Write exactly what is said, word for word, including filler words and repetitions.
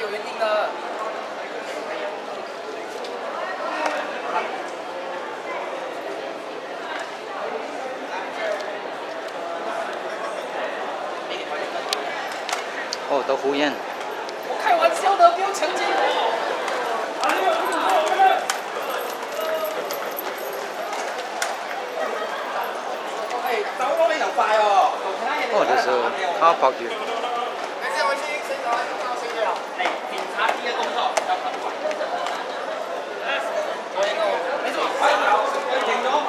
有原因的。 哦，豆腐宴。 我开玩笑的，不用强奸我。 哦，就是卡包住。 等一下，我先先找找谁了？嚟，檢查啲嘅工作有冇？我應該，你做快啲，我停咗。